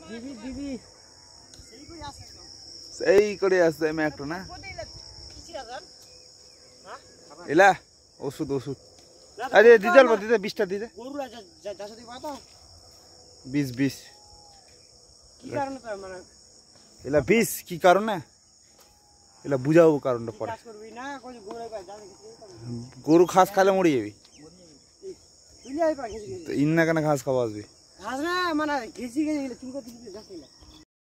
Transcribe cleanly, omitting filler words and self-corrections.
সেই করে আসছে আমি একটা না এলা ওষুধ ওষুধ আরে দিতে অল্প দিতে 20টা দিতে 20 এলা 20 কি কারণে এলা বুঝাবো কারণটা পরে গরু ঘাস খালে মরে যাবি ইন্না কেন ঘাস খাওয়া আসবি ঘাস না মানে ঘেঁচি চুলকা